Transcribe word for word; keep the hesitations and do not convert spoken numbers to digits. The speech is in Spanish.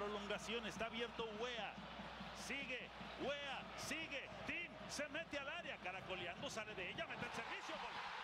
prolongación, está abierto Weah. Sigue, Weah, sigue, Tim, se mete al área, caracoleando, sale de ella, mete el servicio, gol.